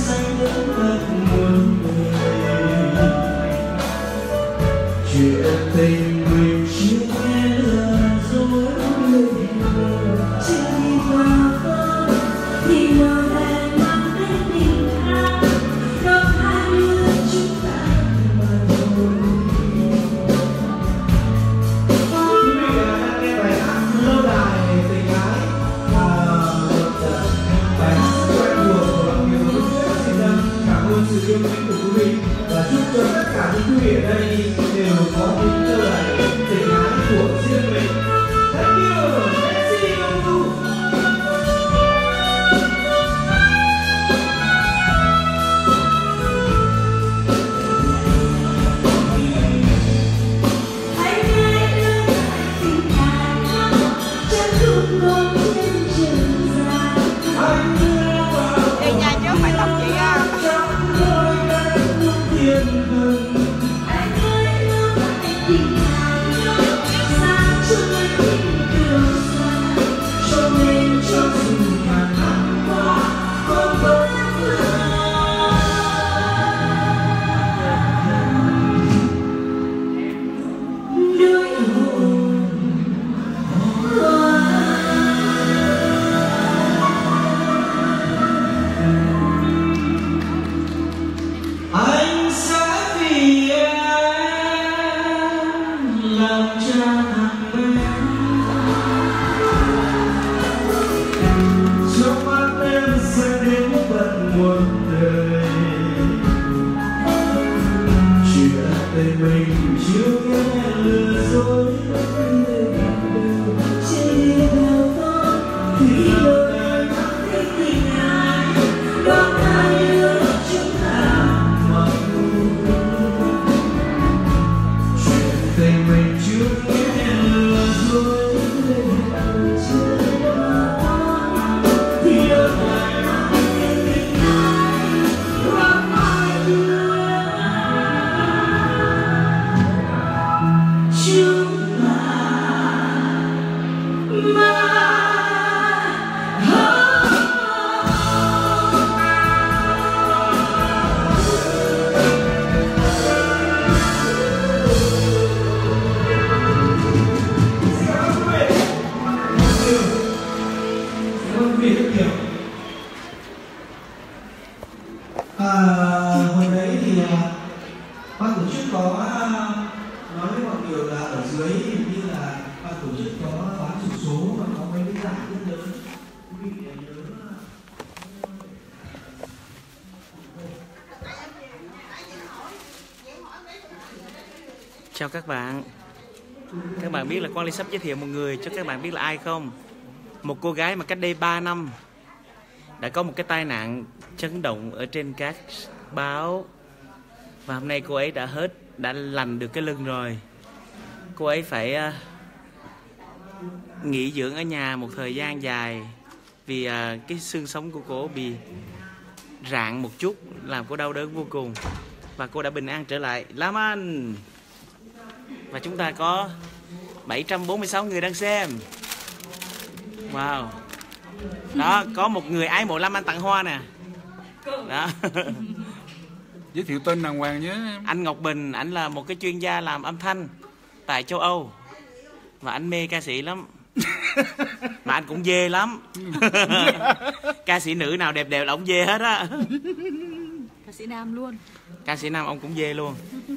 xanh đến tận muôn đời. Chuyện tình mình chưa nghe là dối chỉ đi qua con thì mơ em mang đến tình ta gặp hai đứa chúng ta mà thôi. Quý vị đang nghe bài hát Lâu Đài Tình Ái, bài hát rất quen thuộc của bạn Kiều Quốc Tuyết. Xin cảm ơn sự yêu mến của quý vị và chúc cho tất cả những quý vị ở đây đều có những lâu đài tình ái của riêng mình. Thank you, merci beaucoup. Đi nhà trước phải tập chị á. Anh sẽ vì em làm cha thằng bé, trong mắt em sẽ đến tận muôn đời. Chuyện tình mình chưa nghe lừa dối chỉ theo con thì đời em thấy tình ai có hai đứa chúng ta mà thôi. Chuyện tình mình chưa nghe lừa dối thì đời em thấy tình ai có hai đứa chúng ta mà hồi đấy thì ban tổ chức có nói với mọi người là ở dưới như là ban tổ chức có bán xổ số và có mấy cái giải rất lớn. Quý vị nhớ Chào các bạn. Các bạn biết là Quang Ly sắp giới thiệu một người cho các bạn biết là ai không? Một cô gái mà cách đây 3 năm đã có một cái tai nạn chấn động ở trên các báo. Và hôm nay cô ấy đã lành được cái lưng rồi. Cô ấy phải nghỉ dưỡng ở nhà một thời gian dài vì cái xương sống của cô bị rạn một chút, làm cô đau đớn vô cùng. Và cô đã bình an trở lại. Lam Anh. Và chúng ta có 746 người đang xem. Wow. Đó, có một người ái mộ Lam Anh tặng hoa nè. Đó. Giới thiệu tên đàng hoàng nhé. Anh Ngọc Bình, anh là một cái chuyên gia làm âm thanh tại châu Âu. Và anh mê ca sĩ lắm. Mà anh cũng dê lắm. Ca sĩ nữ nào đẹp đẹp là ông dê hết á. Ca sĩ nam luôn. Ca sĩ nam ông cũng dê luôn.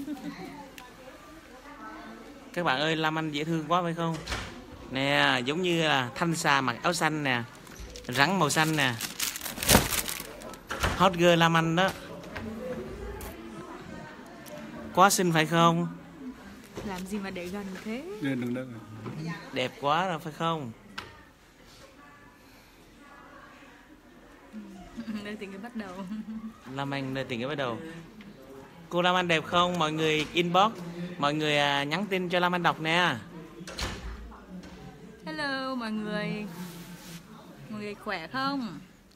Các bạn ơi, Lam Anh dễ thương quá phải không? Nè, giống như là Thanh Xà mặc áo xanh nè, rắn màu xanh nè. Hot girl Lam Anh đó. Quá xinh phải không? Làm gì mà để gần thế? Đừng. Đẹp quá rồi phải không? Nơi tình yêu bắt đầu. Lam Anh nơi tình yêu bắt đầu. Cô Lam Anh đẹp không? Mọi người inbox, mọi người nhắn tin cho Lam Anh đọc nè. Hello mọi người. Mọi người khỏe không?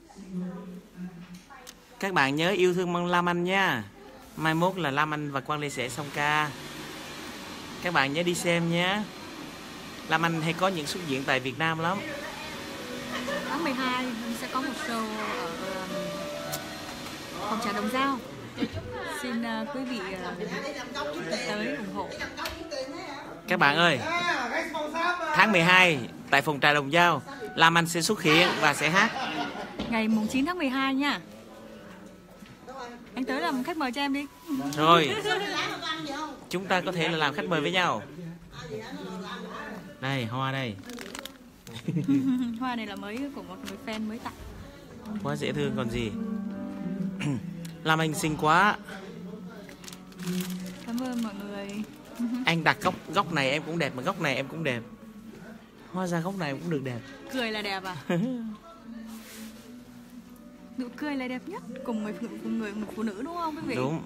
Các bạn nhớ yêu thương Lam Anh nha. Mai mốt là Lam Anh và Quang Ly sẽ song ca. Các bạn nhớ đi xem nhé. Lam Anh hay có những xuất diễn tại Việt Nam lắm. Tháng 12 mình sẽ có một show ở phòng trà Đồng Dao. Xin quý vị tới ủng hộ. Các bạn ơi, tháng 12 tại phòng trà Đồng Dao, Lam Anh sẽ xuất hiện và sẽ hát. Ngày mùng 9 tháng 12 nha. Anh tới làm khách mời cho em đi. Rồi, chúng ta có thể là làm khách mời với nhau. Đây, hoa đây. Hoa này là mới của một người fan mới tặng. Quá dễ thương còn gì. Lam Anh xinh quá. Cảm ơn mọi người. Anh đặt góc này em cũng đẹp, mà góc này em cũng đẹp. Hóa ra góc này cũng được đẹp. Cười là đẹp à? Nụ cười là đẹp nhất cùng một phụ nữ đúng không quý vị? Đúng.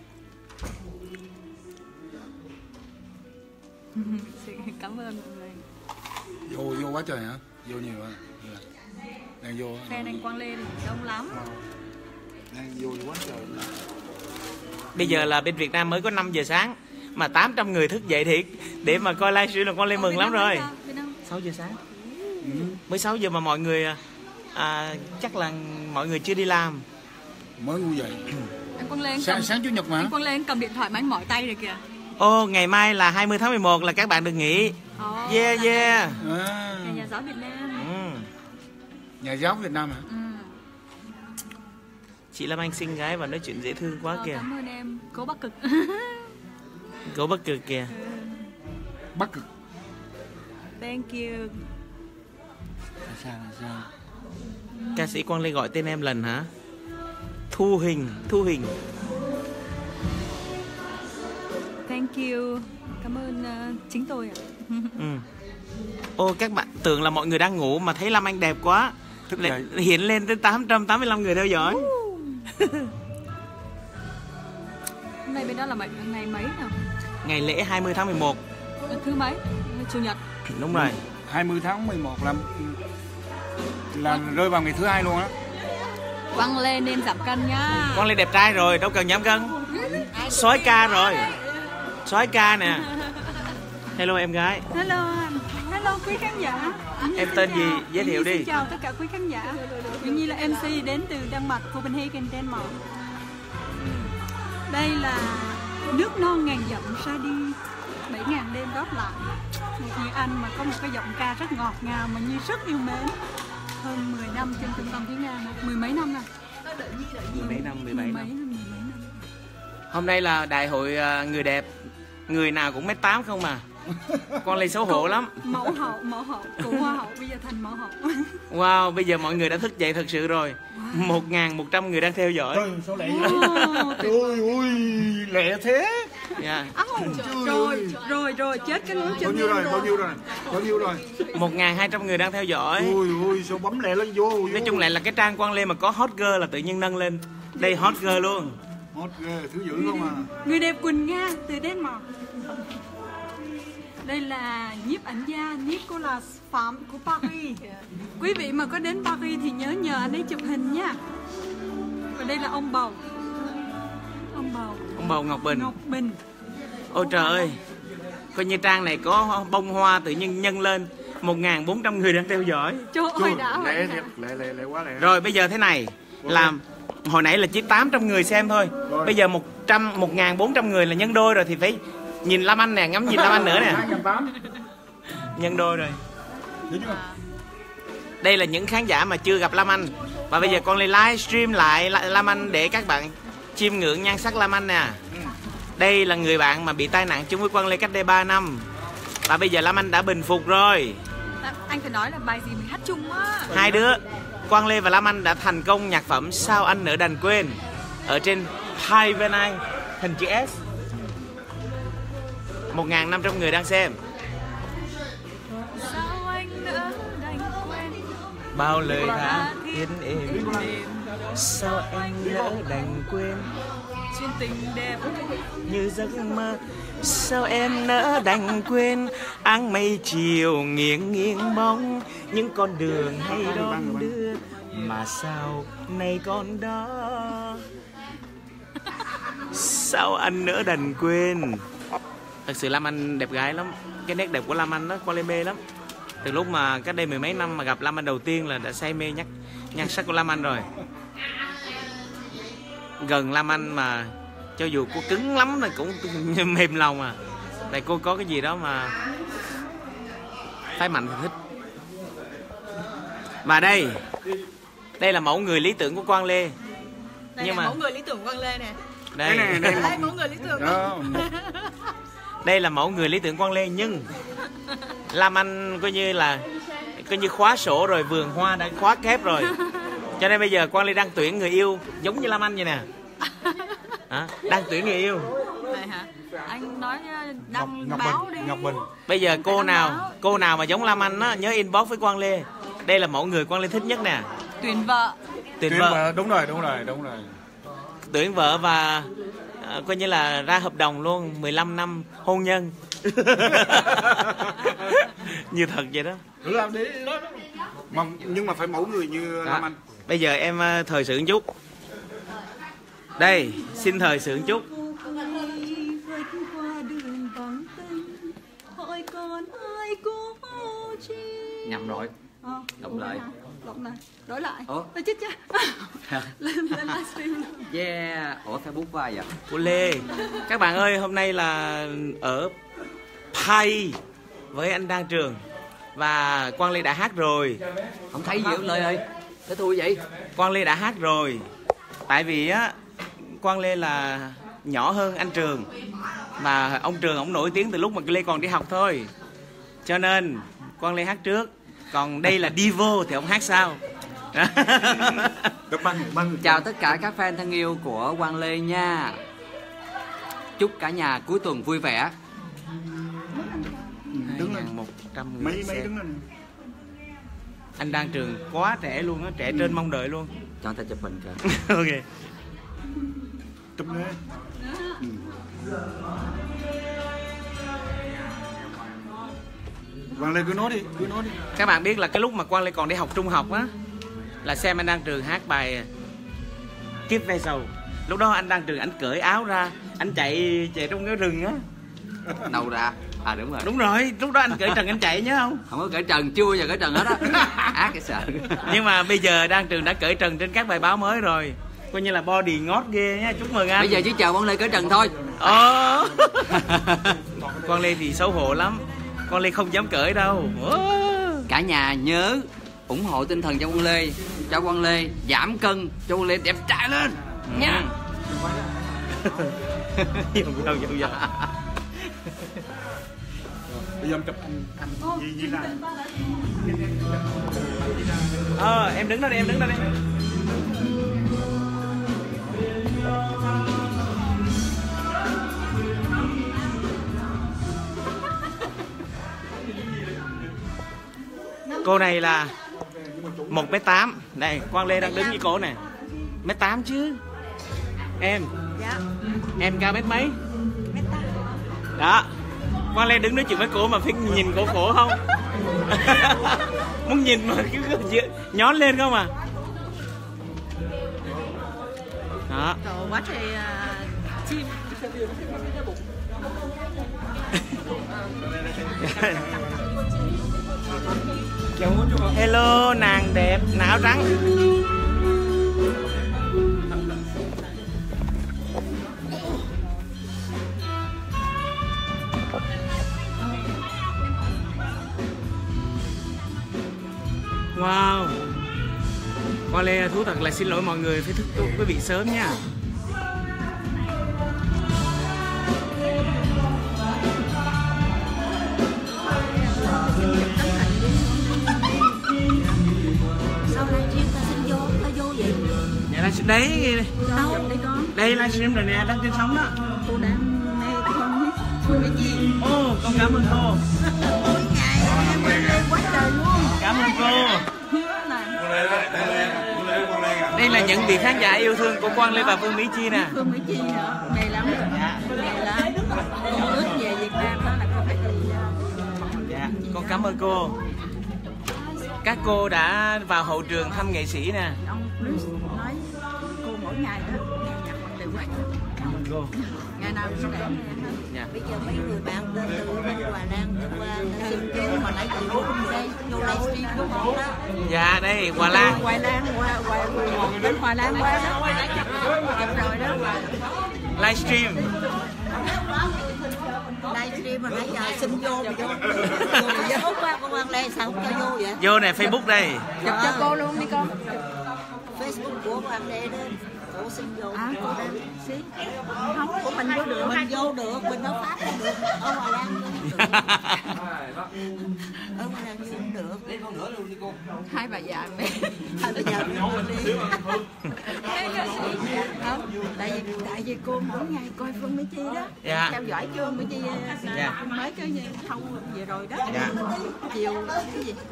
Cảm ơn mọi người. Vô quá trời hả? Vô nhiều hả? Đang vô. Fan anh Quang Lê thì đông lắm. Đang vô quá trời. Bây giờ là bên Việt Nam mới có 5 giờ sáng mà 800 người thức dậy thiệt để mà coi livestream là Quang Lê mừng lắm rồi. 6 giờ sáng. Mới 6 giờ mà mọi người chắc là mọi người chưa đi làm. Mới ngu dậy. Anh Quang Lê Sáng Chủ nhật mà. Anh Quang Lê cầm điện thoại mà anh mỏi tay rồi kìa. Ô, ngày mai là 20 tháng 11 là các bạn được nghỉ. Yeah. Nhà giáo Việt Nam. Nhà giáo Việt Nam hả? Chị Lam Anh xinh gái và nói chuyện dễ thương quá kìa. Cảm ơn em, cố Bắc Cực. Cố Bắc Cực kìa. Bắc Cực. Thank you. Sao? Ca sĩ Quang Lê gọi tên em lần hả? Thu Hình. Thank you. Cảm ơn chính tôi ạ. Ô, các bạn tưởng là mọi người đang ngủ mà thấy Lam Anh đẹp quá. Hiện lên tới 885 người theo dõi. Hôm nay bên đó là ngày mấy nào? Ngày lễ 20 tháng 11. Thứ mấy? Chủ nhật. Đúng rồi. 20 tháng 11 là rơi vào ngày thứ hai luôn á. Quang Lê nên giảm cân nhá. Quang Lê đẹp trai rồi, đâu cần giảm cân. Soái ca rồi. Soái ca nè. Hello em gái. Hello quý khán giả. Em tên gì? Giới thiệu đi. Xin chào tất cả quý khán giả. Dường như là MC đến từ Đan Mạch, Copenhagen, Denmark. Đây là nước non ngàn dặm xa đi, 7.000 đêm góp lại. Một người anh mà có một cái giọng ca rất ngọt ngào mà Nhi rất yêu mến. Hơn 10 năm trên trung tâm tiếng Nga, 10 mấy năm rồi. 17 năm. Hôm nay là đại hội người đẹp. Người nào cũng 1m8 không mà. Con Lê xấu hổ lắm. Mẫu hậu, cụ hoa hậu bây giờ thành mẫu hậu. Wow, bây giờ mọi người đã thức dậy thật sự rồi. 1.100 người đang theo dõi. Trời, sao lẹ vậy? Ôi, lẹ thế. Yeah. Rồi, chết cái lưới chân. Bao nhiêu rồi? 1.200 người đang theo dõi. Ôi, sao bấm lẹ lên vô. Nói chung lại là cái trang Quang Lê mà có hot girl là tự nhiên nâng lên. Đây hot girl luôn. Hot girl, thứ dữ không à. Người đẹp Quỳnh Nga từ Denmark. Đây là nhiếp ảnh gia Nicolas Phạm của Paris. Quý vị mà có đến Paris thì nhớ anh ấy chụp hình nha. Và đây là ông bầu. Ông bầu Ngọc Bình. Ôi trời ơi. Coi như trang này có bông hoa tự nhiên nhân lên. 1.400 người đang theo dõi. Trời ơi đã. Lẹ quá lẹ. Rồi bây giờ thế này. Làm hồi nãy là chỉ 800 người xem thôi. Bây giờ 1.400 người là nhân đôi rồi thì phải nhìn Lam Anh nè, ngắm nhìn Lam Anh nữa nè. Nhân đôi rồi. Đây là những khán giả mà chưa gặp Lam Anh. Và bây giờ con lại livestream lại Lam Anh để các bạn chiêm ngưỡng nhan sắc Lam Anh nè. Đây là người bạn mà bị tai nạn chung với Quang Lê cách đây 3 năm. Và bây giờ Lam Anh đã bình phục rồi. Anh phải nói là bài gì mình hát chung á. Hai đứa Quang Lê và Lam Anh đã thành công nhạc phẩm Sao Anh Nỡ Đành Quên ở trên hai bên anh hình chữ S. 1.500 người đang xem. Sao anh nỡ đành quên Bao lời tha thiết êm. Sao anh nỡ đành quên chuyện tình đẹp như giấc mơ. Sao em nỡ đành quên áng mây chiều nghiêng nghiêng bóng những con đường hay đón đưa mà sao nay con đó. Sao anh nỡ đành quên. Thật sự Lam Anh đẹp gái lắm. Cái nét đẹp của Lam Anh đó Quang Lê mê lắm. Từ lúc mà cách đây 10 mấy năm mà gặp Lam Anh đầu tiên là đã say mê nhan sắc của Lam Anh rồi. gần Lam Anh mà cho dù cô cứng lắm thì cũng mềm lòng à. Tại cô có cái gì đó mà phái mạnh thì thích. Và đây là mẫu người lý tưởng của Quang Lê. Đây Nhưng là mà mẫu người lý tưởng của Quang Lê nè. đây Đây mẫu người lý tưởng đó. đây là mẫu người lý tưởng Quang Lê, nhưng Lam Anh coi như khóa sổ rồi, vườn hoa đã khóa kép rồi. Cho nên bây giờ Quang Lê đang tuyển người yêu giống như Lam Anh vậy nè. Đang tuyển người yêu. Vậy hả? Anh nói đăng báo đi. Ngọc Bình. Bây giờ cô nào mà giống Lam Anh á, nhớ inbox với Quang Lê. Đây là mẫu người Quang Lê thích nhất nè. Tuyển vợ. Tuyển vợ. Đúng rồi. Tuyển vợ và coi như là ra hợp đồng luôn, 15 năm hôn nhân. Như thật vậy đó. Làm đi. Nhưng mà phải mẫu người như Lam Anh. Bây giờ em thời sự một chút. Đây, xin thời sự một chút. Nhầm rồi. Đọc lại. Đổi lại. Ủa? Tôi chết chứ. Lên livestream. Yeah. Ủa Facebook của ai vậy? Của Lê. Các bạn ơi, hôm nay là ở Pai với anh Đan Trường. Và Quang Lê đã hát rồi. Không thấy gì không Lê ơi? Thế thua vậy? Quang Lê đã hát rồi. Tại vì á, Quang Lê là nhỏ hơn anh Trường. Mà ông Trường ổng nổi tiếng từ lúc mà Lê còn đi học thôi. Cho nên Quang Lê hát trước. Còn đây là Divo thì ông hát sau. Chào tất cả các fan thân yêu của Quang Lê nha. Chúc cả nhà cuối tuần vui vẻ. Đứng lên. 100 Mấy đứng lên. Anh Đan Trường quá trẻ luôn á, trẻ trên mong đợi luôn. Cho anh ta chụp hình kìa. Ok. Chụp lên. Quang Lê cứ nói đi. Các bạn biết là cái lúc mà Quang Lê còn đi học trung học á, là xem anh Đan Trường hát bài Kiếp Ve Sầu. Lúc đó anh Đan Trường ảnh cởi áo ra, anh chạy trong cái rừng á. Đâu ra? À đúng rồi. Đúng rồi, lúc đó anh cởi trần anh chạy nhớ không? Không có cởi trần, chưa bao giờ cởi trần hết á. Ác cái sợ. Nhưng mà bây giờ Đan Trường đã cởi trần trên các bài báo mới rồi. Coi như là body ngót ghê nha, chúc mừng anh. Bây giờ chỉ chờ Quang Lê cởi trần thôi. Quang Lê thì xấu hổ lắm. Quang Lê không dám cởi đâu. Cả nhà nhớ ủng hộ tinh thần cho Quang Lê. Cho Quang Lê giảm cân, cho Quang Lê đẹp trai lên nha. Dòng. Bây giờ em chụp anh gì ra. Em đứng đó đi, em đứng đó đi. Cô này là 1m8. Đây, Quang Lê đang đứng với cổ nè. 1m8 chứ. Em. Dạ. Em cao mét mấy? Đó. Quang Lê đứng nói chuyện với cổ mà phải nhìn cổ không? Muốn nhìn mà cứ nhón lên không à? Đó. Trời quá trời chim. Hello nàng đẹp, não trắng. Wow. Quang Lê thú thật là xin lỗi mọi người, phải thức quý vị sớm nha. Sau livestream ta xin vô, ta vô vậy? Dạ livestream đấy. Đâu? Đây con. Đây livestream rồi nè, đang trên sóng đó. Cô đang nghe cái con hết. Cái gì? Ô, con cảm ơn cô. Ôi ngày em lên quá trời luôn. Cảm ơn cô. Đây là những vị khán giả yêu thương của Quang Lê và Phương Mỹ Chi nè. Phương Mỹ Chi hả? Mày lắm. Mày lắm. Ước về Việt Nam đó là con phải đi. Dạ, con cảm ơn cô. Các cô đã vào hậu trường thăm nghệ sĩ nè. Ông Chris nói cô mỗi ngày đó nghe nhạc bằng đều quá. Cảm ơn cô. Ngày nào cũng đẹp. Dạ. Bây giờ mấy người bạn đến từ bên Hòa Lan qua xin kêu mà nãy giờ vô đây vô livestream đúng không đó? Dạ đây Hòa Lan. Hòa Lan qua bên Hòa Lan qua đó. Chụp rồi đó. Livestream. Livestream mà nãy giờ xin vô mà vô. Vô qua công an Lê sao không cho vô vậy? Vô này Facebook đây. Chụp cho cô luôn đi con. Facebook của Hoàng Lê đó. Cô xin vô. À, cô đang xin. Không, của mình vô được. Mình vô được, mình ở Pháp không được. Ở Hòa Lan không được. Ở Hòa Lan vô không được. Lên con nữa luôn đi cô. Hai bà già mẹ. Hai bà già mẹ đi. Không, tại vì cô mỗi ngày coi Phương Mỹ Chi đó. Dạ. Theo dõi chưa Mỹ Chi Dạ. mới cái gì thông về rồi đó. Dạ. Chiều cái gì?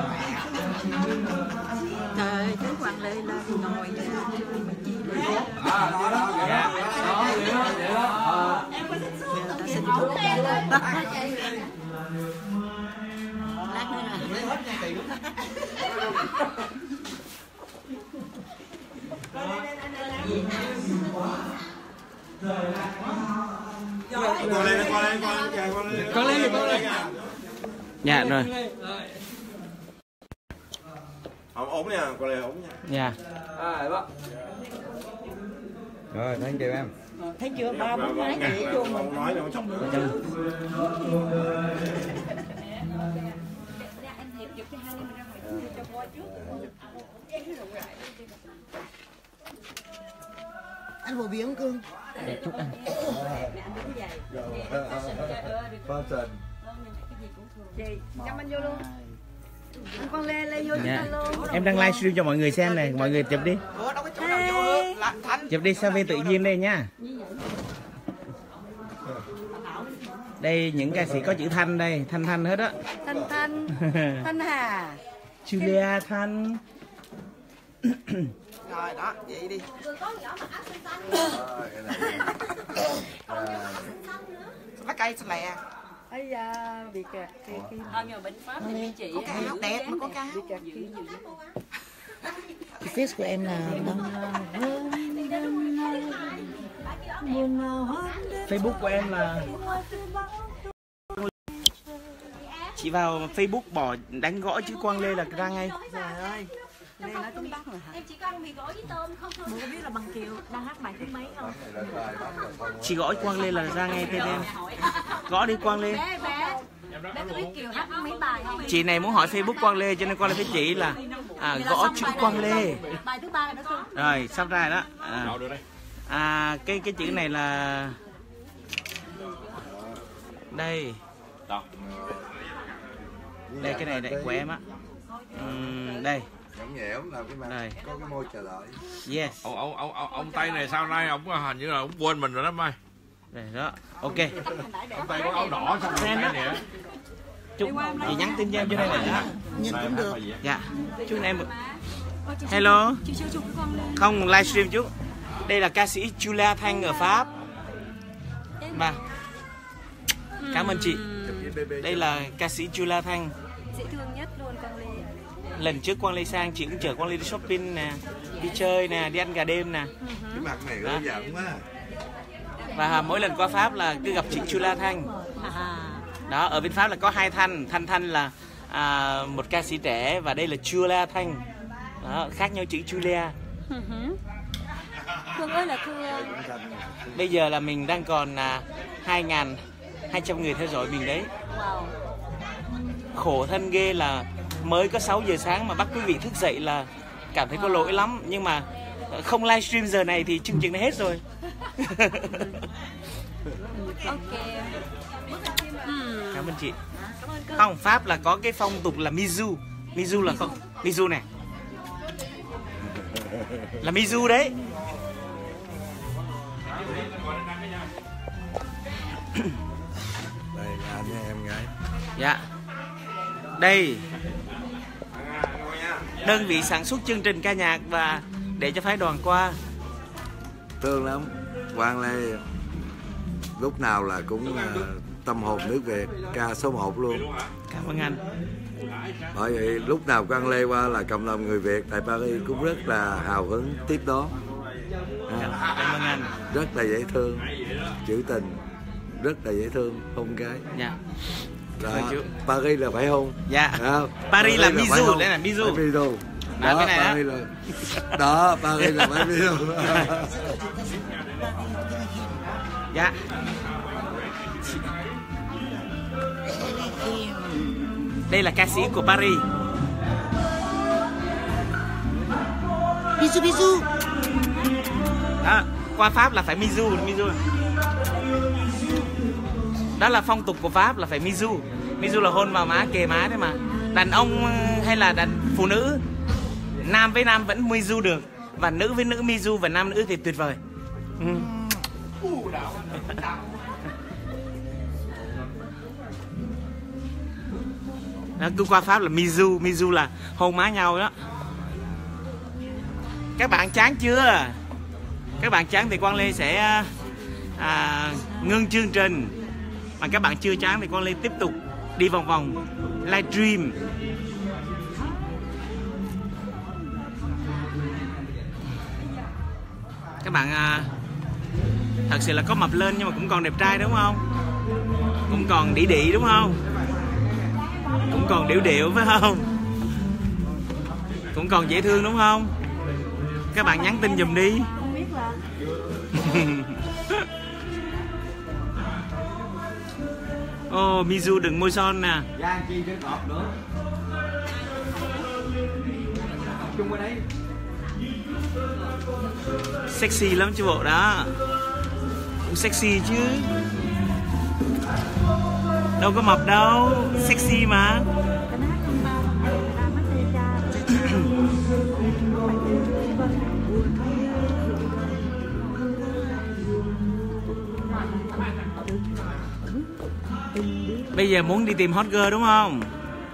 Trời ơi, thấy Hoàng Lê là ngồi Mỹ Chi lên. Dạ. Ta xin chúc lát nữa Con lên đi. Dạ rồi. Ổn nha, con này ổn nha. Dạ. Rồi, thank you em. thấy chưa 3-4 ngày chị chuông Không nói đâu chọc nữa. anh bồ biển cương Để chúc anh. cho anh vô luôn anh con lê vô Dạ. luôn. Em đang livestream cho mọi người xem này, mọi người chụp đi. Chụp đi selfie tự nhiên đây nha. Đây những ca sĩ có chữ Thanh đây, Thanh hết á. Thanh Hà Julia Thanh. rồi đó vậy đi lá cây sao lẹ ấy da bị kẹt Nhờ bệnh pháp thì chị có cái áo đẹp mà có cái áo face của em là Facebook của em là chị vào Facebook bỏ đánh gõ chữ Quang Lê là ra ngay. trời ơi Lê nói tiếng Bắc rồi hả em chỉ có ăn mì gói với tôm không thôi. bố có biết là bằng Kiều đang hát bài thứ mấy không Chị gõ Quang Lê là ra ngay tên em. Gõ đi Quang Lê. Bé có biết Kiều hát mấy bài không? Chị này muốn hỏi Facebook Quang Lê cho nên Quang Lê với chị là gõ chữ Quang Lê. Bài thứ 3 đó Cưng. Rồi sắp ra đó. Cái chữ này là đây. Đây cái này của em á. Đây. Nhõng nhẽo làm cái mặt Đây. có cái môi chờ đợi. Yes. Ông Tây này sau nay ông hình như là ông quên mình rồi đó Mai. Đây đó. Ok. Ông Tây có áo đỏ xong rồi cái nè. Chúc chị nhắn tin cho em cho đây này đó. nhìn cũng được Dạ. Chúc em. Hello. Không livestream chú. Đây là ca sĩ Julia Thanh ở Pháp. Vâng. Cảm ơn chị. Đây là ca sĩ Julia Thanh. Dễ thương nhất luôn Quang Lê. Lần trước Quang Lê sang chị cũng chở Quang Lê đi shopping nè, đi chơi nè, đi ăn gà đêm nè. Cái mặt này nó giận quá. Và mỗi lần qua Pháp là cứ gặp chị Julia Thanh. Đó, ở bên Pháp là có hai Thanh. Thanh là một ca sĩ trẻ và đây là Julia Thanh. Đó, khác nhau chữ Julia. Thương ơi là thương. Bây giờ là mình đang còn 2.200 người theo dõi mình đấy. Wow. Khổ thân ghê là mới có 6 giờ sáng mà bắt quý vị thức dậy là cảm thấy có lỗi lắm. Nhưng mà không livestream giờ này thì chương trình đã hết rồi. Ok. Cảm ơn chị. Không, Pháp là có cái phong tục là Mizu. Mizu là không. Mizu này. Là Mizu đấy. Đây là anh với em gái. Dạ. Đây. Đơn vị sản xuất chương trình ca nhạc và để cho phái đoàn qua. Thương lắm. Quang Lê lúc nào là cũng tâm hồn nước Việt, ca số 1 luôn. Cảm ơn anh. Bởi vậy lúc nào Quang Lê qua là cộng đồng người Việt tại Paris cũng rất là hào hứng tiếp đón. Cảm ơn anh. Rất là dễ thương, trữ tình, rất là dễ thương, hôn cái. Dạ. Đó, chú. Paris là phải hôn. Dạ. Không? Paris là phải Mizu, hôn. đây là Mizu. Phải Mizu. Đó, cái này Paris là... Đó, Paris là phải Mizu. Dạ. Đây là ca sĩ của Paris. Bisu bisu. Đó, qua Pháp là phải Mizu. Đó là phong tục của Pháp là phải Mizu. Mizu là hôn vào má, kề má đấy mà. Đàn ông hay là phụ nữ, nam với nam vẫn Mizu được, và nữ với nữ Mizu, và nam nữ thì tuyệt vời. Đó, cứ qua Pháp là Mizu là hôn má nhau đó. Các bạn chán chưa? Các bạn chán thì Quang Lê sẽ ngưng chương trình. Mà các bạn chưa chán thì Quang Lê tiếp tục đi vòng vòng livestream. Các bạn thật sự là có mập lên nhưng mà cũng còn đẹp trai đúng không? Cũng còn đĩ đúng không? Cũng còn điệu phải không? Cũng còn dễ thương đúng không? Các bạn nhắn tin giùm đi. Không biết là Ô, Mizu đừng môi son nè. Giang chi cái cọp nữa. Chung ở đấy. Sexy lắm chứ bộ đó. Cũng sexy chứ. Đâu có mập đâu. Sexy mà. Bây giờ muốn đi tìm hot girl đúng không?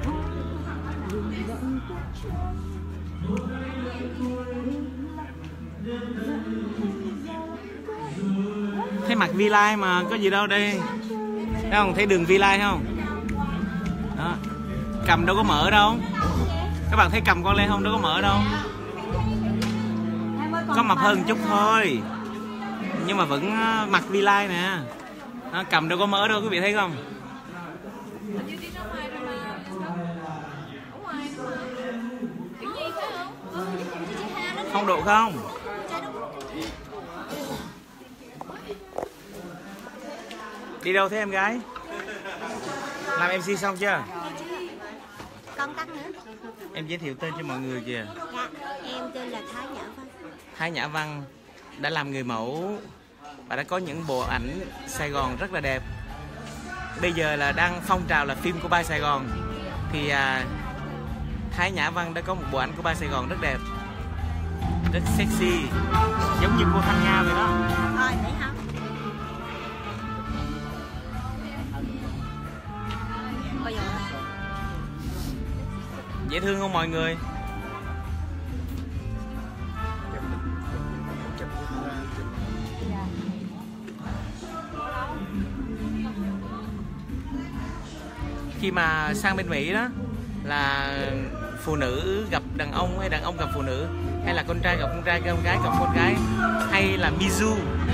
Thấy mặt Vi Lai mà có gì đâu đây. Thấy không? Thấy đường Vi Lai không? Đó. Cầm đâu có mở đâu. Các bạn thấy cầm con lên không? Đâu có mở đâu. Có mập hơn chút thôi. Nhưng mà vẫn mặt Vi Lai nè. Đó, cầm đâu có mở đâu, quý vị thấy không? Không độ không? Đi đâu thế em gái? Làm MC xong chưa? Con tắt nữa. Em giới thiệu tên cho mọi người kìa. Dạ, em tên là Thái Nhã Văn. Thái Nhã Văn đã làm người mẫu và đã có những bộ ảnh Sài Gòn rất là đẹp. Bây giờ là đang phong trào là phim của Ba Sài Gòn. Thì Thái Nhã Văn đã có một bộ ảnh của Ba Sài Gòn rất đẹp, rất sexy, giống như cô Thanh Nga vậy đó. Thôi, thấy không? Coi rồi. Dễ thương không mọi người? Khi mà sang bên Mỹ đó là phụ nữ gặp đàn ông hay đàn ông gặp phụ nữ, hay là con trai gặp con trai, con gái gặp con gái, hay là Mizu.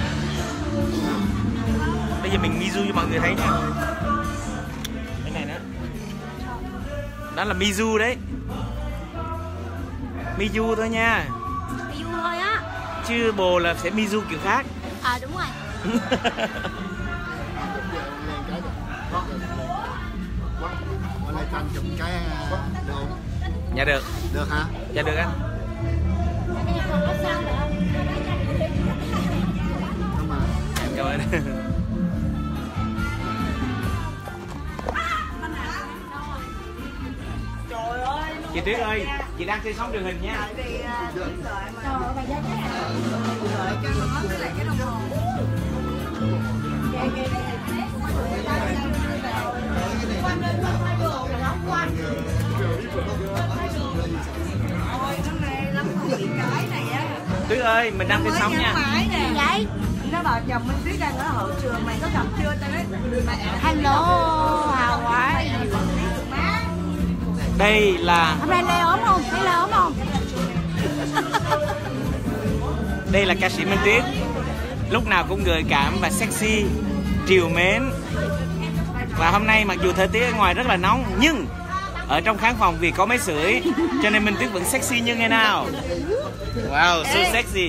Bây giờ mình Mizu cho mọi người thấy nha. Cái này đó. Đó là Mizu đấy. Mizu thôi nha. Mizu thôi á. Chứ bồ là sẽ Mizu kiểu khác. Đúng rồi. Anh chụp cái được. Dạ được. Được hả? Dạ được anh. Cảm ơn. Chị Tuyết ơi, chị đang trên sóng truyền hình nha. Tuyết ơi, mình đang trên sóng nha. Vậy? nó bảo chồng mình biết đang ở hậu trường, mày có gặp chưa? Tao nói hello, how are you? Đây là Hôm nay Lê ốm không? Thấy Lê ốm không? Đây là ca sĩ Minh Tuyết, lúc nào cũng gợi cảm và sexy, trìu mến. Và hôm nay mặc dù thời tiết ở ngoài rất là nóng, nhưng ở trong khán phòng vì có máy sưởi cho nên Minh Tuyết vẫn sexy như ngày nào. Wow, so sexy.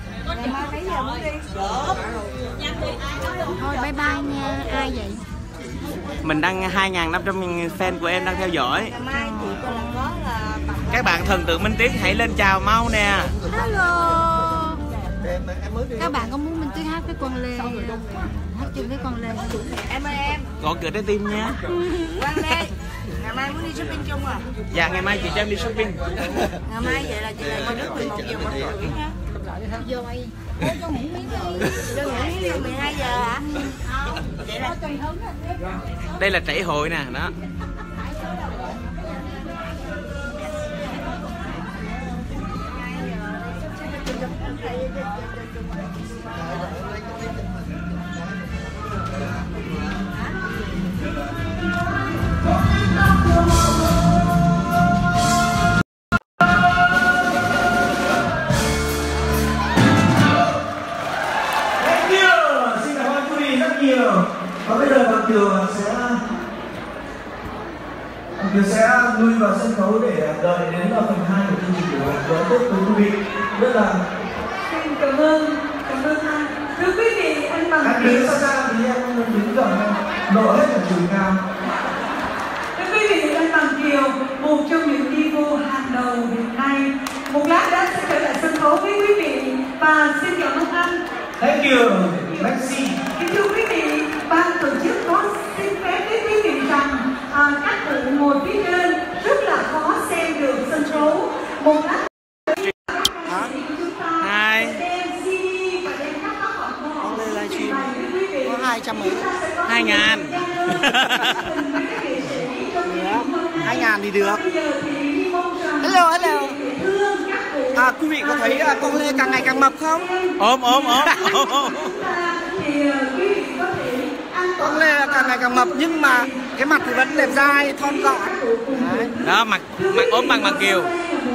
Thôi bye bye nha. Ai vậy? Mình đăng 2.500 fan của em đang theo dõi. Các bạn thần tượng Minh Tuyết hãy lên chào mau nè. Hello. Các bạn có muốn Minh Tuyết hát với con Lê, hát chung với con Lê? Em ơi em. Gõ cửa trái tim nha. Quang Lê, ngày mai muốn đi shopping chung à? Dạ ngày mai chị cho em đi shopping. Ngày mai vậy là chị lại qua nước 11 giờ một rưỡi nha. Rồi. Ôi cho nghỉ miếng đi. Cho nghỉ miếng đi 12 giờ hả? Vậy là tùy hứng. Đây là trễ hội nè, đó. Và bây giờ bạn Kiều sẽ lui vào sân khấu để đợi đến phần 2 của chương trình của đón Tết với quý vị. Rất là Xin cảm ơn anh. Thưa quý vị, anh Bằng Kiều. Đứng xa xa thì em đứng gần lộ hết cả chiều cao. Thưa quý vị, anh Bằng Kiều, một trong những divo hàng đầu hiện nay, một lát đã sẽ trở lại sân khấu với quý vị và xin cảm ơn anh. Thank you, merci. Kính thưa quý vị, ban tổ chức có xin phép với quý vị rằng các cụ ngồi phía trên rất là khó xem được sân khấu. Một lát Hai. Con Lê livestream có 200 mấy. 2.000. 2.000 thì được. Hello. Quý vị có thấy con Lê càng ngày càng mập không? Ôm. Con Lê càng ngày càng mập nhưng mà cái mặt thì vẫn đẹp dai, thon gọn. Đấy. Đó, mặt ốm bằng Bằng Kiều.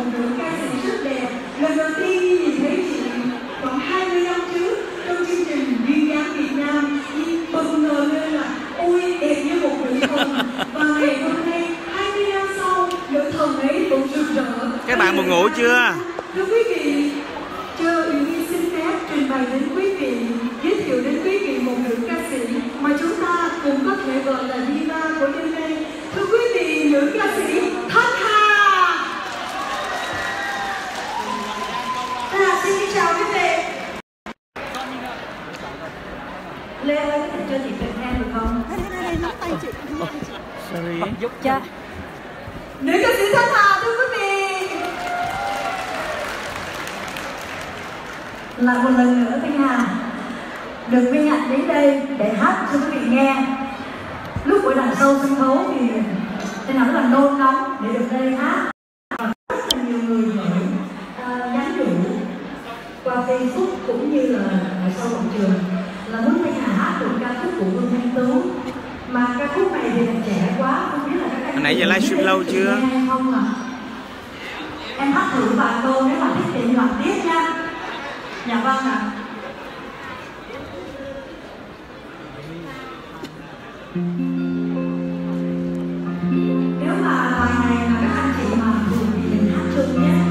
Lần đầu tiên nhìn thấy chị khoảng 20 năm trước trong chương trình Duyên dáng Việt Nam, bất ngờ lên là ôi đẹp như một nữ thần. Và ngày hôm nay 20 năm sau, nữ thần ấy vẫn rực rỡ. Các bạn buồn ngủ chưa? Thưa quý vị, Châu Yến Nhi xin phép trình bày đến quý vị, giới thiệu đến quý vị một nữ ca sĩ mà chúng ta cũng có thể gọi là diva của đêm nay. Thưa quý vị, nữ ca sĩ Thanh Hà. Xin chào quý vị. Lê ơi, có thể cho chị Việt Nam được không? Đây, nắm tay chị. Sorry. Giúp cho. Nữ ca sĩ Thanh Hà, thưa quý vị. Lại một lần nữa Thanh Hà được vinh hạnh đến đây để hát cho quý vị nghe. Lúc ở đằng sau sân khấu thì Thanh Hà rất là nôn nóng để được đây hát. Rất là nhiều người gửi nhắn nhủ qua Facebook cũng như là ở sau hội trường là muốn Thanh Hà hát được ca khúc của Vương Thanh Tú, mà ca khúc này thì trẻ quá, không biết là các anh nãy giờ livestream lâu chưa? Không à. Em hát thử vài câu nếu mà thích thì đoạn tiếp nha. Dạ vâng ạ. Nếu mà bài này mà các anh chị mà dùng thì mình hát chung nhé.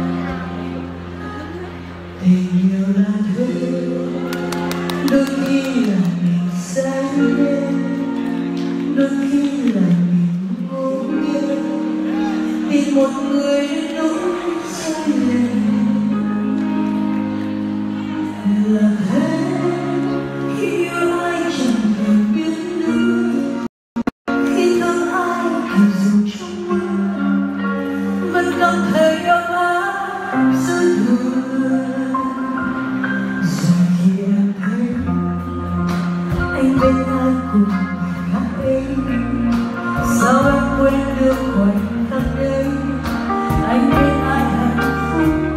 Tình yêu là thứ đôi khi là mình say mê, đôi khi là mình vô nghĩa, vì một người nỗi say lệ. Là thế khi yêu ai chẳng thể biết nữa, khi thương ai thì dù trong mơ vẫn cảm thấy ấm áp dư thừa. Rồi khi em thấy anh bên ai cùng người khác ấy, sao em quên được khoảnh khắc ấy, anh bên ai hạnh phúc.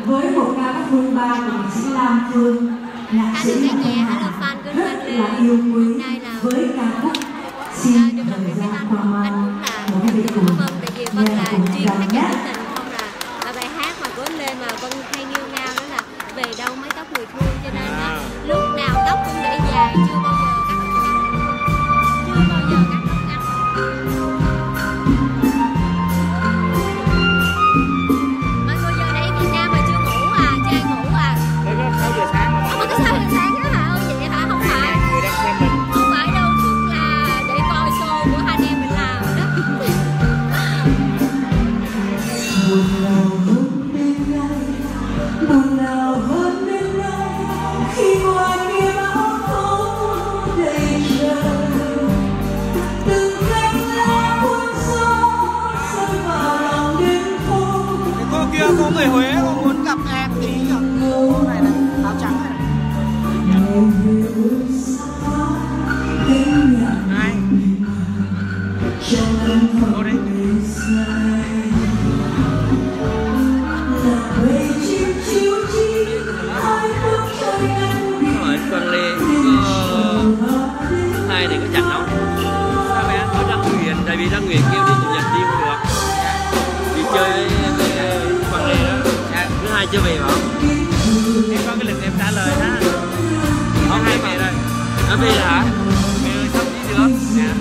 với một ca khúc Hương Ba của nhạc sĩ Lam Phương, nhạc sĩ Ngọc Thanh Hà rất là yêu quý với ca khúc Xin Thời Gian Qua Mau. Một cái vị cùng nghe cùng cảm nhé. là bài hát mà có lên mà Vân hay nghêu ngao đó là về đâu mái tóc người thương, cho nên là lúc nào tóc cũng để dài, chưa bao giờ cắt ngắn. Mọi người giờ đây Việt Nam mà chưa ngủ à, trai ngủ à? Đây có 6 giờ sáng. Có 6 giờ sáng đó hả? Vậy hả? Không phải. Người đang xem mình. Không phải đâu, tức là để coi show của hai anh em mình làm đó. Buồn nào hơn đêm nay, buồn nào hơn đêm nay, khi ngoài kia bão tố đầy trời, từng cánh lá cuốn gió rơi vào lòng đêm phố. Cái cô kia cô người Huế cô muốn gặp em tí nhỉ? Cô này này, áo trắng này. Ai? Cô đấy. Hỏi Quang Lê có hai thì có chặt không? Sao bé? Có Đăng Nguyện, tại vì Đăng Nguyện kêu đi chủ nhật đi không được. Đi chơi với Quang Lê đó. Thứ hai chưa về hả? Em có cái lịch em trả lời đó. Không hai về rồi. Đã về rồi hả? Về rồi sắp đi được. Dạ.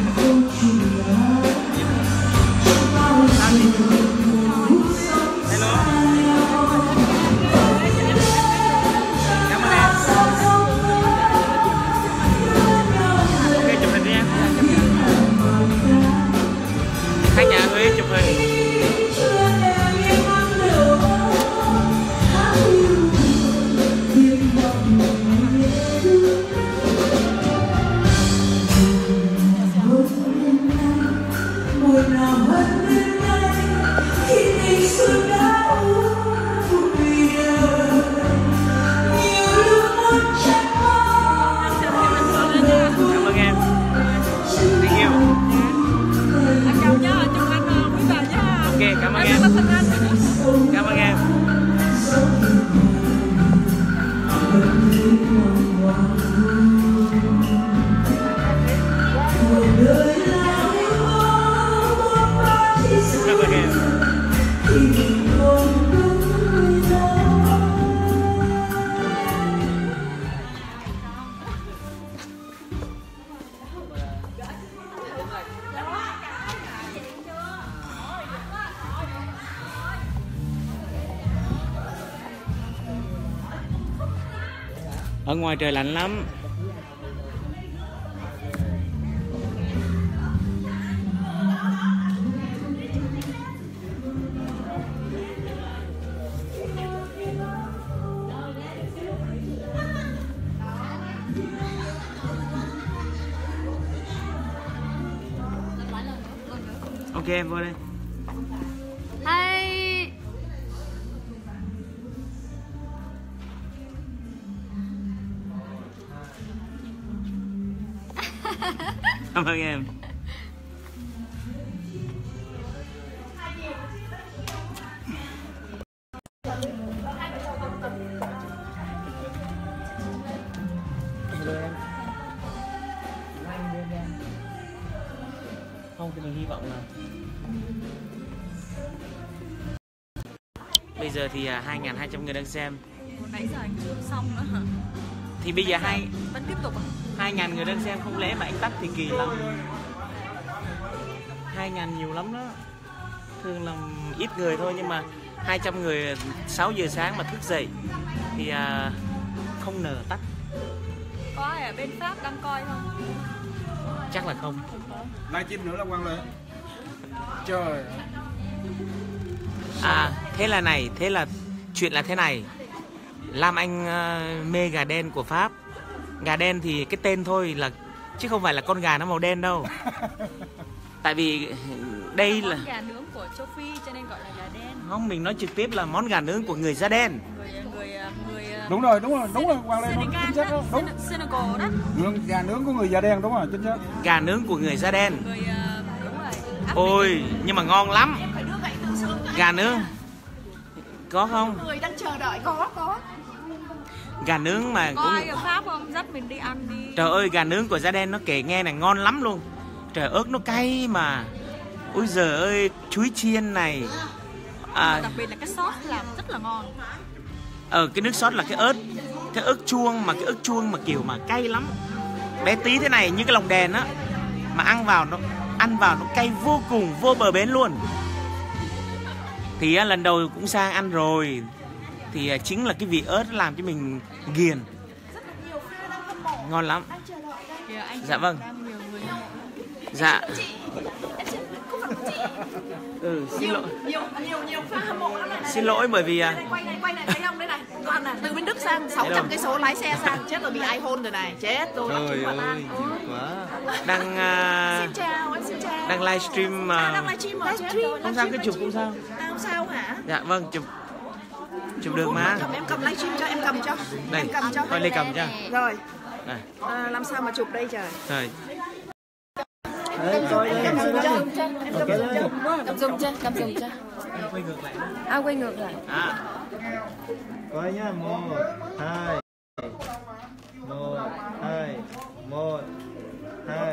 Hello. Cảm ơn em. Ok, chụp hình đi em. Hai nhà Huế chụp hình. Buồn nào hơn đêm nay, khi tình xuân đã uống vì đời, nhiều lúc muốn trách móc. Cảm ơn em. Thank you. Anh chào nhá, chúc anh quý bà nhá. Ok, cảm ơn em. Cảm ơn em. Cảm ơn em. Ở ngoài trời lạnh lắm. Ok em vô đây. Hay. Cảm ơn em. Không thì mình hy vọng là bây giờ thì 2.200 người đang xem. Nãy giờ anh chưa xong nữa hả? Thì bây giờ vẫn tiếp tục à? 2.000 người đang xem, không lẽ mà anh tắt thì kỳ lắm. 2.000 nhiều lắm đó. Thường là ít người thôi, nhưng mà 200 người 6 giờ sáng mà thức dậy thì không nở tắt. Có ai ở bên Pháp đang coi không? Chắc là không. Livestream nữa là Quang Lê. Trời. Thế là chuyện là thế này. Lam Anh mê gà đen của Pháp. Gà đen thì cái tên thôi là, chứ không phải là con gà nó màu đen đâu. Tại vì đây là món gà nướng của châu Phi cho nên gọi là gà đen. Không, mình nói trực tiếp là món gà nướng của người da đen. Đúng rồi Quang Lê nói chính xác đó. Đúng. Senegal đó. Gà nướng của người da đen, đúng rồi, chính xác. Gà nướng của người da đen. Đúng rồi. Ôi, nhưng mà ngon lắm. Gà nướng. Có không? Người đang chờ đợi có. Gà nướng mà Có cũng... ai ở Pháp không? Dắt mình đi ăn đi. Trời ơi, gà nướng của Gia Đen nó kể nghe này ngon lắm luôn. Trời, ớt nó cay mà. Ôi giời ơi, chuối chiên này. Đặc biệt là cái sốt làm rất là ngon. Cái nước sốt là cái ớt chuông mà kiểu mà cay lắm. Bé tí thế này như cái lồng đèn á, mà ăn vào nó cay vô cùng, vô bờ bến luôn. Thì lần đầu cũng sang ăn rồi, thì chính là cái vị ớt làm cho mình ghiền. Ngon lắm. Dạ vâng. Dạ. Xin lỗi. Nhiều fan hâm mộ lắm này. Xin lỗi bởi vì quay này thấy không, đây này. Toàn là từ bên Đức sang 600 cây số lái xe sang, chết rồi, bị ai hôn rồi này, chết rồi. Trời ơi, quá. Đang xin chào, anh xin chào. đang livestream Đang livestream. Không sao, cái chụp cũng sao. Không sao hả? Dạ vâng, chụp được mà. Em cầm livestream cho, em cầm cho. Đây, Em cầm cho. thôi Lê cầm cho. Rồi. Này. Làm sao mà chụp đây trời. Rồi. Cầm dùng chưa? Quay ngược lại. Quay ngược lại. Coi nhá, 1, 2. 1, 2.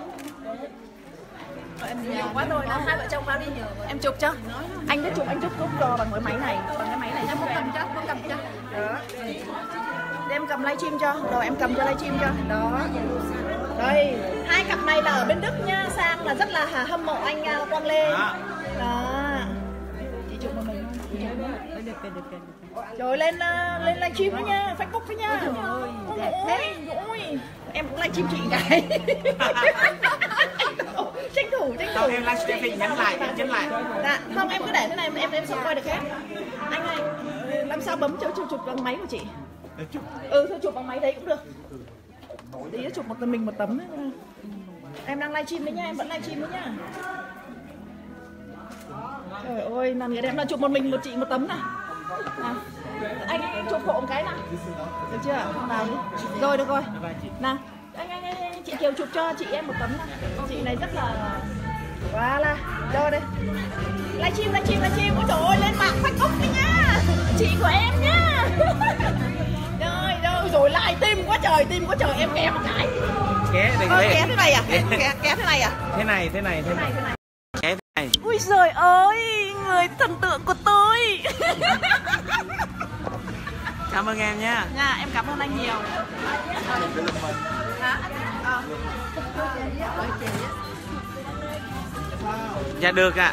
Em nhiều quá rồi, hai vợ chồng vào đi. Em chụp cho. Anh đã chụp, anh chụp cho bằng cái máy này. Bằng cái máy này em có cầm cho. Đó. Để em cầm livestream cho. Rồi em cầm cho livestream cho. Đó. Đây, hai cặp này là ở bên Đức nha, sang là rất là hâm mộ anh Quang Lê. Đó. Chị chụp một mình không? Được. Rồi lên livestream đó nha, Facebook đó nha. Đẹp thế. Em cũng livestream chị cái. tranh thủ. Em livestream thì nhấn lại. Dạ, không, em cứ để thế này, em sẽ coi được hết. Anh ơi, làm sao bấm chụp bằng máy của chị? Thôi chụp bằng máy đấy cũng được. Tí chụp một tấm ấy. Em đang livestream đấy nha, em vẫn livestream đấy nha. Trời ơi, làm người đẹp là chụp một chị một tấm này. Anh chụp hộ một cái nào. Được chưa? Nào đi. Rồi được rồi. Nào. Anh chị Kiều chụp cho chị em một tấm này. Chị này rất là voilà. Rồi đây. Livestream. Ôi trời ơi, lên mạng Facebook đi nha. Chị của em nhá. Rồi lại tim quá trời, em kéo một cái. Kéo thế này à? Kéo thế này à? Thế này. Kéo thế này. Ui giời ơi, người thần tượng của tôi. Cảm ơn em nha. Nha, em cảm ơn anh nhiều. Dạ được ạ.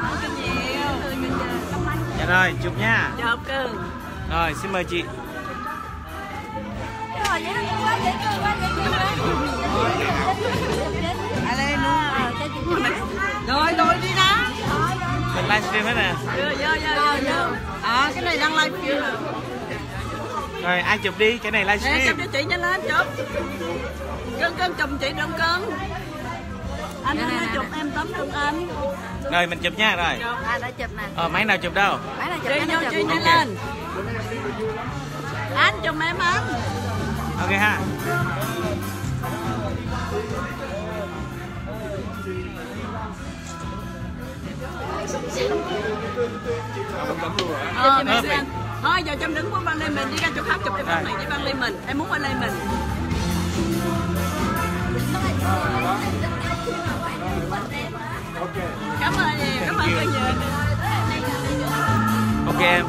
Dạ rồi, chụp nha. Chụp cưng. Rồi, xin mời chị. Rồi đi ra. Mình livestream hết nè. Vô. Cái này đang livestream nè. Rồi ai chụp đi, cái này livestream. Chụp cho chị nhanh lên, chụp. Cưng chụp chị đừng cưng. Anh chụp em tấm được anh. Rồi mình chụp nha rồi. Đã chụp nè. Máy nào chụp đâu? Máy nào chụp? Chị nhanh lên. Anh chụp em anh. Ok ha. Thôi giờ Trâm đứng với Văn Lê mình đi ra chỗ khác chụp cái phim này với Văn Lê mình. Em muốn Văn Lê mình. Cảm ơn cô nhiều. Ok em.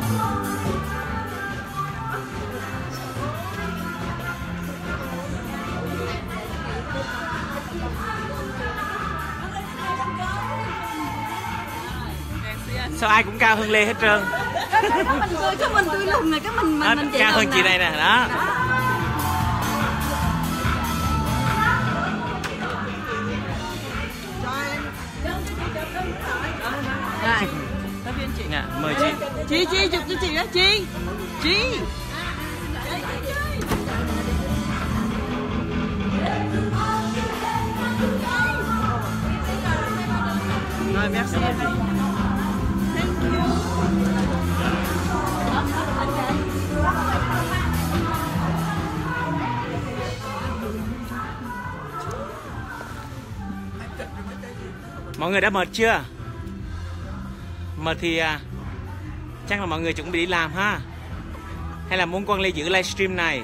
Sao ai cũng cao hơn Lê hết trơn. Cái mình tươi lùn này, cái mình cao hơn chị này nè, đó. Dạ, mời chị. Chị chụp cho chị đó, chị. Rồi, merci. Mọi người đã mệt chưa? Mệt thì Chắc là mọi người chuẩn bị đi làm ha. Hay là muốn Quang Lê giữ livestream này?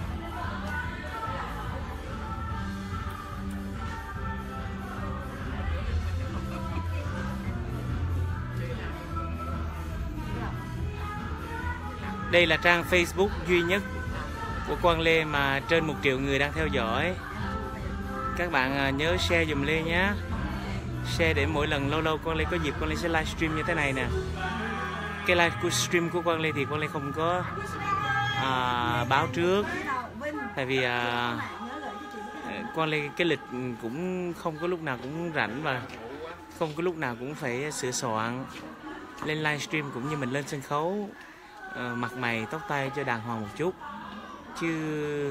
Đây là trang Facebook duy nhất của Quang Lê mà trên 1 triệu người đang theo dõi. Các bạn nhớ share dùm Lê nhé. Share để mỗi lần lâu lâu Quang Lê có dịp Quang Lê sẽ livestream như thế này nè. Cái livestream của Quang Lê thì Quang Lê không có báo trước. Tại vì Quang Lê cái lịch cũng không có lúc nào cũng rảnh và không có lúc nào cũng phải sửa soạn. Lên livestream cũng như mình lên sân khấu, mặt mày tóc tai cho đàng hoàng một chút, chứ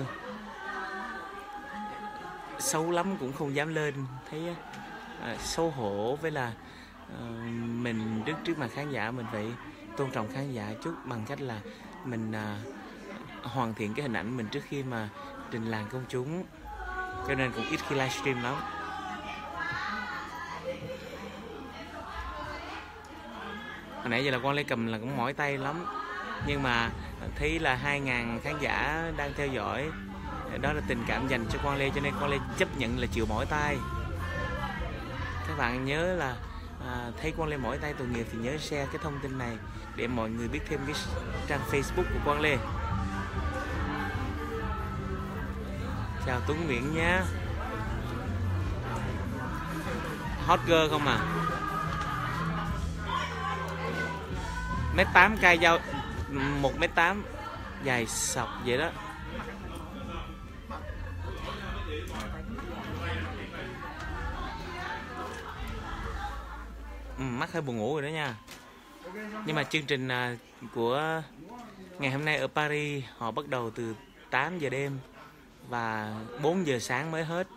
xấu lắm cũng không dám lên, thấy xấu hổ. Với là mình đứng trước mặt khán giả mình phải tôn trọng khán giả chút bằng cách là mình hoàn thiện cái hình ảnh mình trước khi mà trình làng công chúng, cho nên cũng ít khi livestream lắm. Hồi nãy giờ là Quang Lê cầm là cũng mỏi tay lắm, nhưng mà thấy là 2.000 khán giả đang theo dõi, đó là tình cảm dành cho Quang Lê, cho nên Quang Lê chấp nhận là chịu mỏi tay. Các bạn nhớ là thấy Quang Lê mỏi tay tội nghiệp thì nhớ share cái thông tin này để mọi người biết thêm cái trang Facebook của Quang Lê. Chào Tuấn Nguyễn nhé. Hot girl không à? 1m8 cài dao 1m8 dài sọc vậy đó. Mắt hơi buồn ngủ rồi đó nha. Nhưng mà chương trình của ngày hôm nay ở Paris họ bắt đầu từ 8 giờ đêm và 4 giờ sáng mới hết.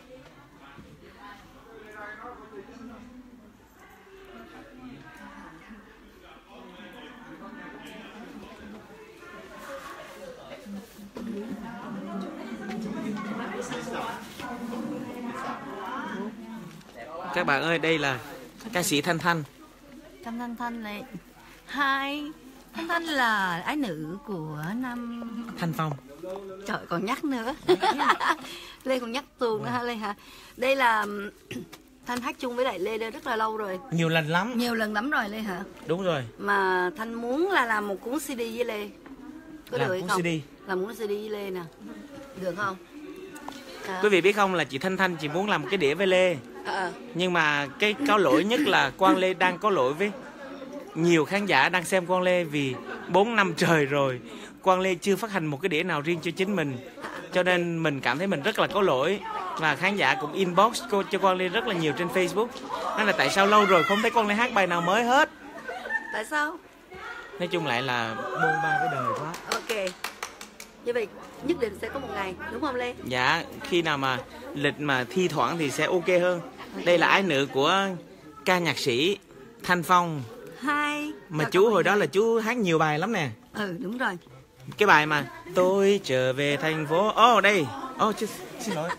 Các bạn ơi, đây là ca sĩ Thanh Thanh. Thanh này. Hai. Thanh Thanh là ái nữ của năm Thanh Phong. Trời, còn nhắc nữa. Lê còn nhắc tuồng nữa hả Lê hả? Đây là Thanh hát chung với lại Lê đây rất là lâu rồi. Nhiều lần lắm. Nhiều lần lắm rồi Lê hả? Đúng rồi. Mà Thanh muốn là làm một cuốn CD với Lê. Có được hay không? CD. Làm cuốn CD với Lê nè. Được không? Quý vị biết không là chị Thanh Thanh chỉ muốn làm một cái đĩa với Lê. Nhưng mà cái có lỗi nhất là Quang Lê đang có lỗi với nhiều khán giả đang xem Quang Lê, vì 4 năm trời rồi Quang Lê chưa phát hành một cái đĩa nào riêng cho chính mình, cho nên mình cảm thấy mình rất là có lỗi. Và khán giả cũng inbox cho Quang Lê rất là nhiều trên Facebook, nói là tại sao lâu rồi không thấy Quang Lê hát bài nào mới hết. Tại sao? Nói chung lại là bôn ba cái đời quá. Ok, như vậy nhất định sẽ có một ngày, đúng không Lê? Dạ, khi nào mà lịch mà thi thoảng thì sẽ ok hơn. Đây là ái nữ của ca nhạc sĩ Thanh Phong. Hai. Mà chú hồi đó là chú hát nhiều bài lắm nè. Ừ, đúng rồi. Cái bài mà tôi trở về thành phố. Đây. Xin lỗi.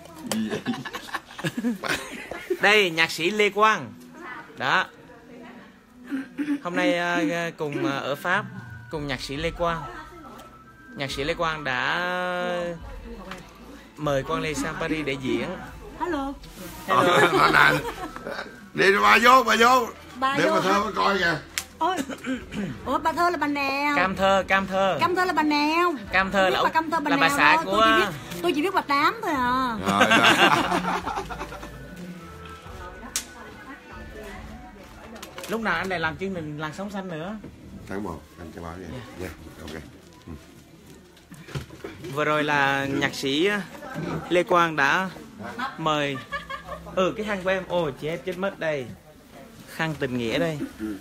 Đây, nhạc sĩ Lê Quang. Đó. Hôm nay cùng ở Pháp cùng nhạc sĩ Lê Quang. Nhạc sĩ Lê Quang đã mời Quang Lê sang Paris để diễn. Hello. Đi bà vô. Để vô bà Thơ coi kìa. Ủa bà Thơ là bà nào? Cam Thơ là bà nào? Cam Thơ là bà xã của tôi chỉ biết bà Tám thôi à. Lúc nào anh lại làm chương trình làn sóng xanh nữa? Tháng 1 anh cho báo vậy. Yeah, ok. Vừa rồi là nhạc sĩ Lê Quang đã mời cái khăn của em. Chết mất đây. Khăn tình nghĩa đây.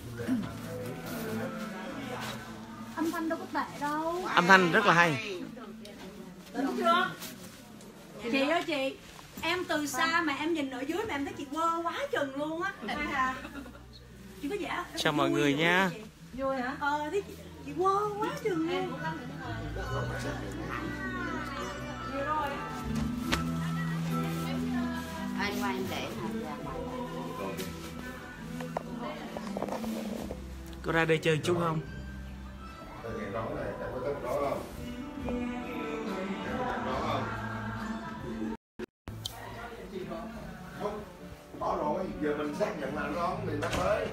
Âm thanh đâu có tệ đâu. Âm thanh rất là hay. Đúng chưa? Chị ơi chị, em từ xa mà em nhìn ở dưới mà em thấy chị quơ quá chừng luôn á. Chị có giả. Chào mọi người nha. Vui hả? Thấy chị quơ quá chừng luôn. Anh qua em để Có ra đây chơi chút không? mà đón thì nó tới.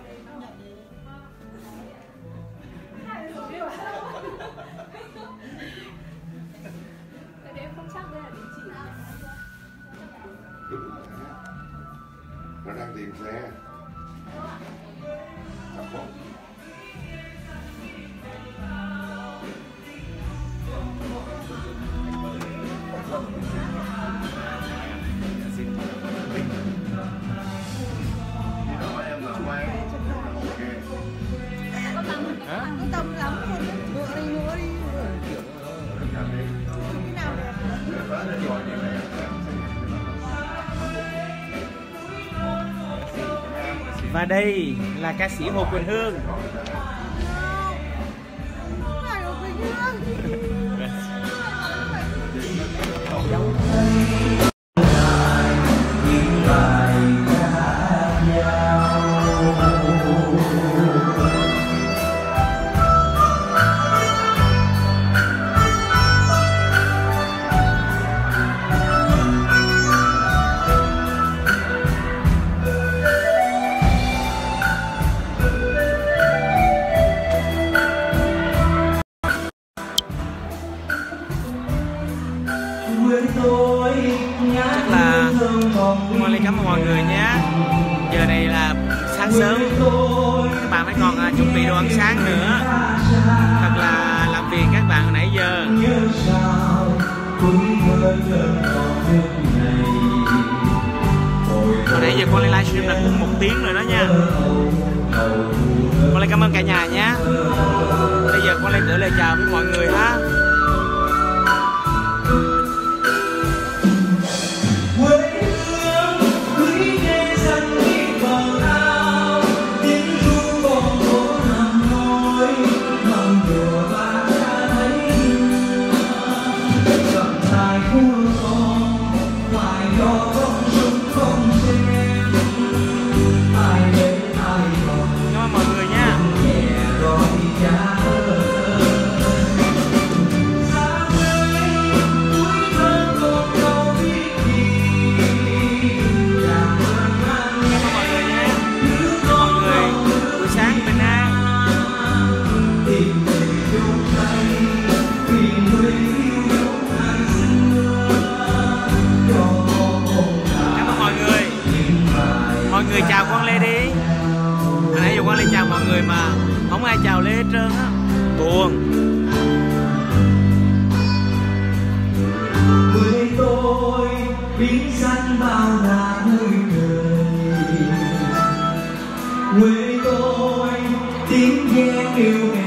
Nó đang tìm xe. Tâm lắm luôn. Ngựa đi, ngựa đi. Cái nào đẹp? Và đây là ca sĩ Hồ Quỳnh Hương. Chắc là Hoàng Lê cảm ơn mọi người nhé. Giờ này là sáng sớm, các bạn mới còn chuẩn bị đồ ăn sáng nữa. Thật là làm phiền các bạn hồi nãy giờ. Hồi nãy giờ con lên livestream là cũng 1 tiếng rồi đó nha. Con lên cảm ơn cả nhà nhé. Bây giờ con lên gửi lời chào với mọi người ha. Mọi người chào con Lê đi. Hồi nãy giờ con Lê chào mọi người mà không ai chào Lê hết trơn á. Buồn. Quê tôi biến xanh bao la nơi trời. Quê tôi tiếng ve kêu